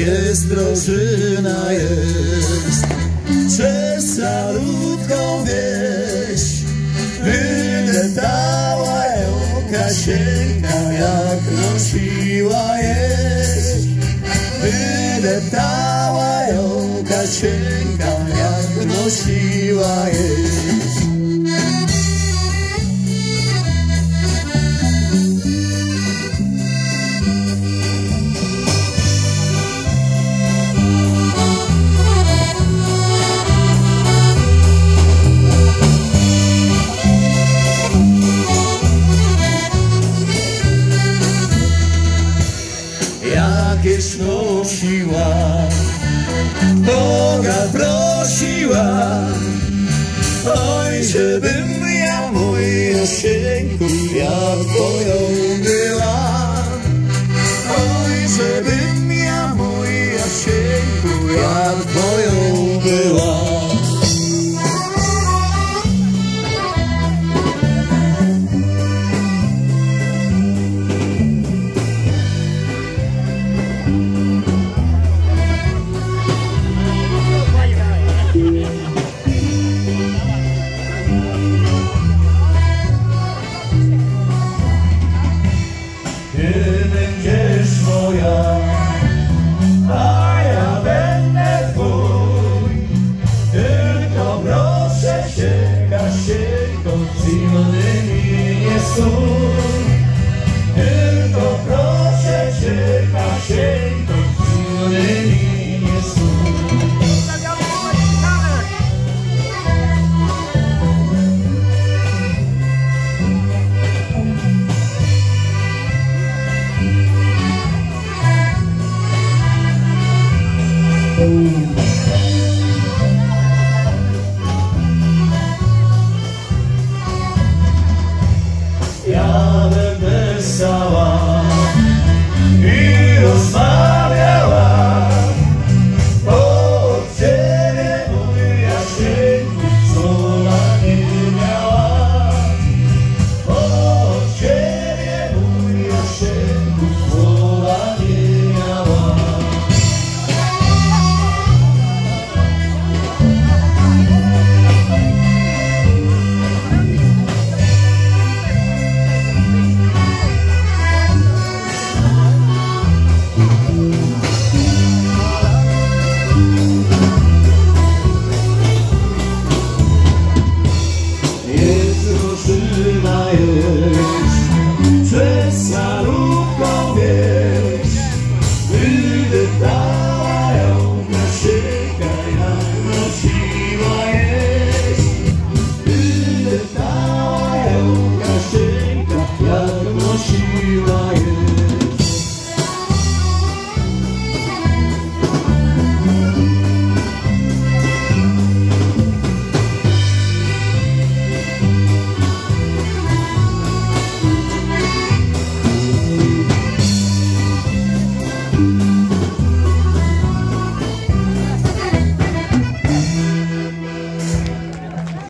jest drożyna jest. Przez salutką wieś wydeptała ją Kasieńka, jak nosiła jeść. Wydeptała ją Kasieńka, jak nosiła jeść. Jakieś nosiła, Boga prosiła, oj, żebym ja, mój Jasieńku, jak twoją była. Oj, żebym ja, mój Jasieńku, jak twoją była. Ty będziesz moja, a ja będę twój. Tylko proszę cię, Kasieńko, zimny mi nie stój. Tylko proszę cię, Kasieńko, zimny mi nie stój. Ja będę stała i rozmawiała, bo od ciebie, mój Jasieńku, słowa nie miała. Bo od ciebie, mój Jasieńku, słowa nie miała. Jest drużyna jest.